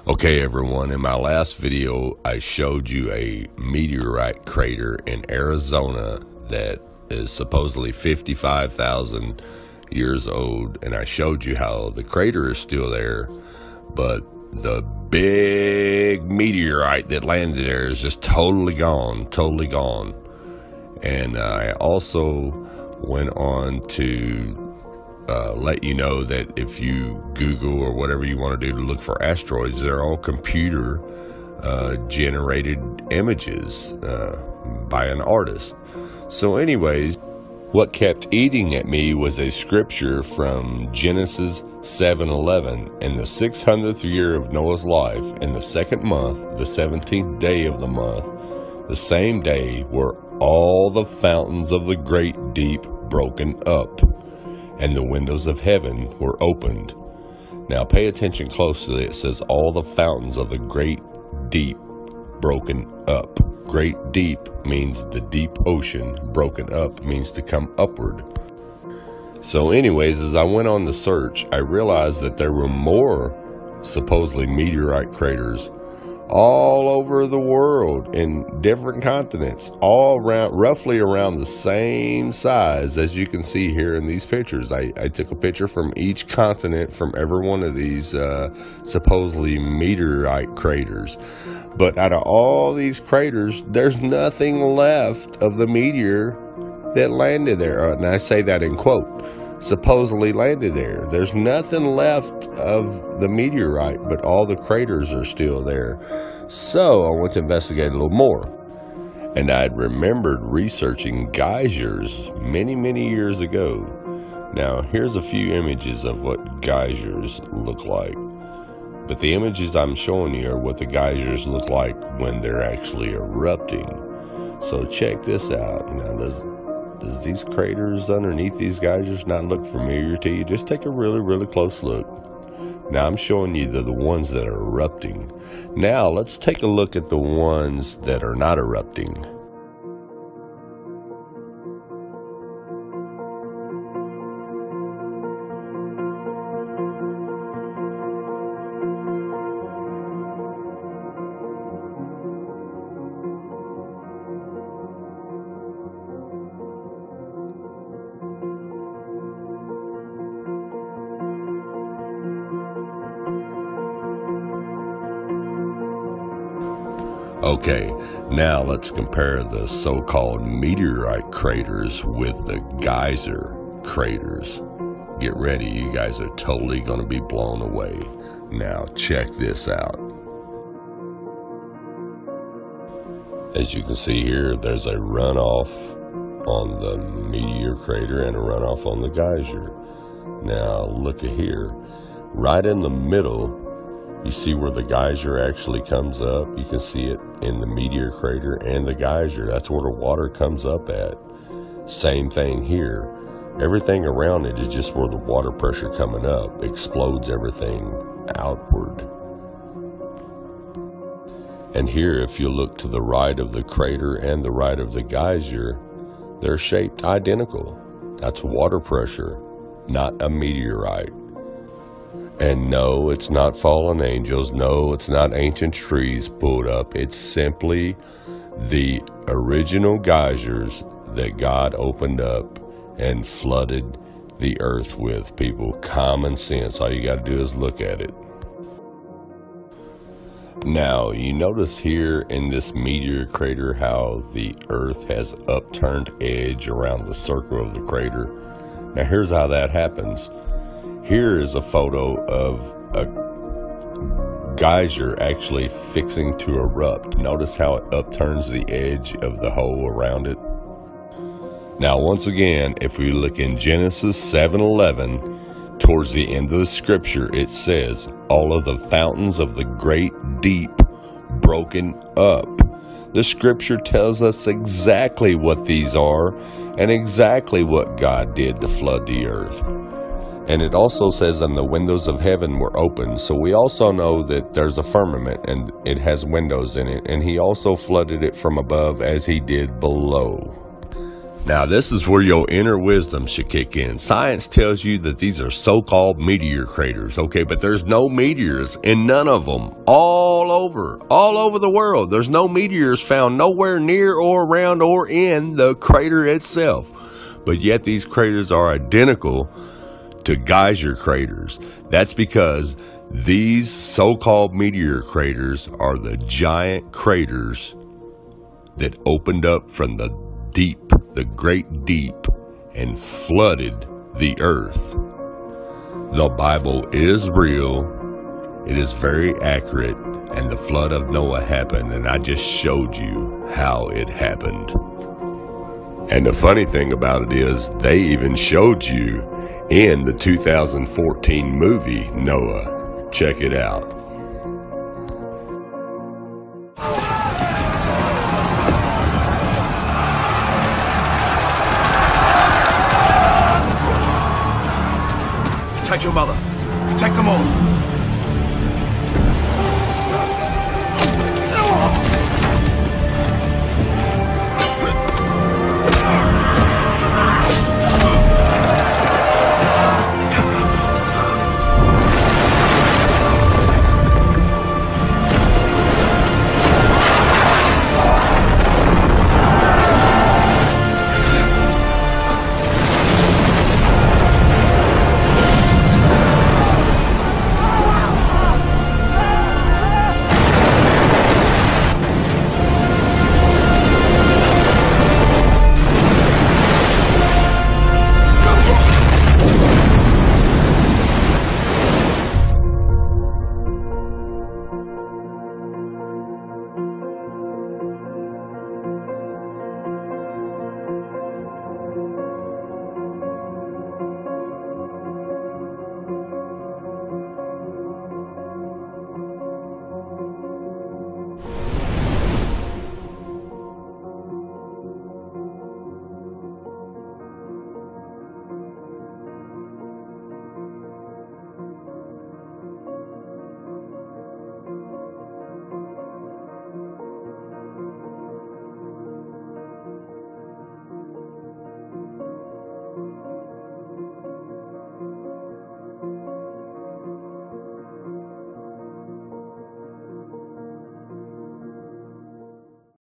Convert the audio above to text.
Okay everyone, in my last video I showed you a meteorite crater in Arizona that is supposedly 55,000 years old, and I showed you how the crater is still there, but the big meteorite that landed there is just totally gone. And I also went on to let you know that if you Google or whatever you want to do to look for asteroids, they're all computer generated images by an artist. So anyways, what kept eating at me was a scripture from Genesis 7:11. In the 600th year of Noah's life, in the second month, the 17th day of the month, the same day were all the fountains of the great deep broken up, and the windows of heaven were opened. Now pay attention closely. It says all the fountains of the great deep broken up. Great deep means the deep ocean. Broken up means to come upward. So anyways, as I went on the search, I realized that there were more supposedly meteorite craters all over the world in different continents, all around, roughly around the same size as you can see here in these pictures. I took a picture from each continent from every one of these supposedly meteorite craters. But out of all these craters, there's nothing left of the meteor that landed there. And I say that in quote, supposedly landed there. There's nothing left of the meteorite, but all the craters are still there. So I went to investigate a little more, and I'd remembered researching geysers many years ago. Now here's a few images of what geysers look like, but the images I'm showing you are what the geysers look like when they're actually erupting. So check this out. Now does these craters underneath these geysers not look familiar to you? Just take a really close look. Now I'm showing you the ones that are erupting. Now let's take a look at the ones that are not erupting. Okay, now let's compare the so-called meteorite craters with the geyser craters. Get ready, you guys are totally going to be blown away. Now check this out. As you can see here, there's a runoff on the meteor crater and a runoff on the geyser. Now look at here, right in the middle, you see where the geyser actually comes up. You can see it in the meteor crater and the geyser. That's where the water comes up at. Same thing here. Everything around it is just where the water pressure coming up explodes everything outward. And here, if you look to the right of the crater and the right of the geyser, they're shaped identical. That's water pressure, not a meteorite. And no, it's not fallen angels. No, it's not ancient trees pulled up. It's simply the original geysers that God opened up and flooded the earth with. People, common sense. All you got to do is look at it. Now, you notice here in this meteor crater how the earth has upturned edge around the circle of the crater. Now, here's how that happens. Here is a photo of a geyser actually fixing to erupt. Notice how it upturns the edge of the hole around it. Now once again, if we look in Genesis 7:11, towards the end of the scripture, it says, all of the fountains of the great deep broken up. The scripture tells us exactly what these are and exactly what God did to flood the earth. And it also says, and the windows of heaven were open. So we also know that there's a firmament and it has windows in it. And he also flooded it from above as he did below. Now, this is where your inner wisdom should kick in. Science tells you that these are so-called meteor craters, okay? But there's no meteors in none of them. All over the world. There's no meteors found nowhere near or around or in the crater itself. But yet these craters are identical to geyser craters. That's because these so-called meteor craters are the giant craters that opened up from the deep, the great deep, and flooded the earth. The Bible is real, it is very accurate, and the flood of Noah happened, and I just showed you how it happened. And the funny thing about it is, they even showed you in the 2014 movie Noah. Check it out. Protect your mother. Protect them all.